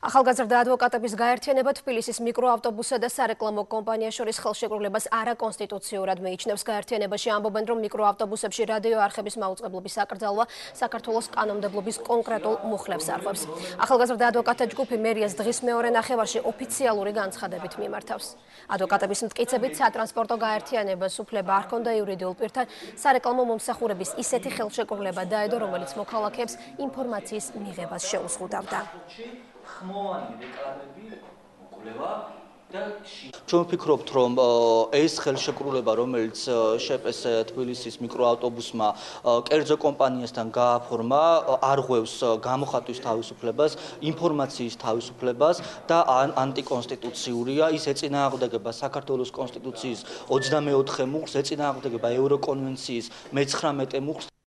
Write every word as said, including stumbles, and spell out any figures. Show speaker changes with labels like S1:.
S1: ახალგაზრდა ადვოკატების გაერთიანება თბილისის მიკროავტობუსსა და სარეკლამო კომპანიას შორის ხელშეკრულებას არაკონსტიტუციურად მიიჩნევს. გაერთიანებაში ამბობენ, რომ მიკროავტობუსებში რადიო-არხების მაუწყებლობის აკრძალვა საქართველოს კანონმდებლობის კონკრეტულ მუხლებს არღვევს. ახალგაზრდა ადვოკატთა ჯგუფი მერიას დღის მეორე ნახევარში ოფიციალური განცხადებით მიმართავს. ადვოკატების მტკიცებით სატრანსპორტო გაერთიანებას უფლება არ ჰქონდა იურიდიულ პირთან სარეკლამო მომსახურების ისეთი ხელშეკრულება დაედო, რომელიც მოქალაქეებს ინფორმაციის მიღებას შეუზღუდავდა.
S2: ჩვენ ვფიქრობთ, რომ ეს ხელშეკრულება, რომელიც შეპეს თბილისის მიკროავტობუსმა კერძო კომპანიასთან გააფორმა, არღვევს გამოხატვის თავისუფლებას, ინფორმაციის თავისუფლებას და ანტიკონსტიტუციურია. ის ეწინააღმდეგება საქართველოს კონსტიტუციის ოცდამეოთხე მუხლს, ეწინააღმდეგება ევროკონვენციის მეცხრამეტე მუხლს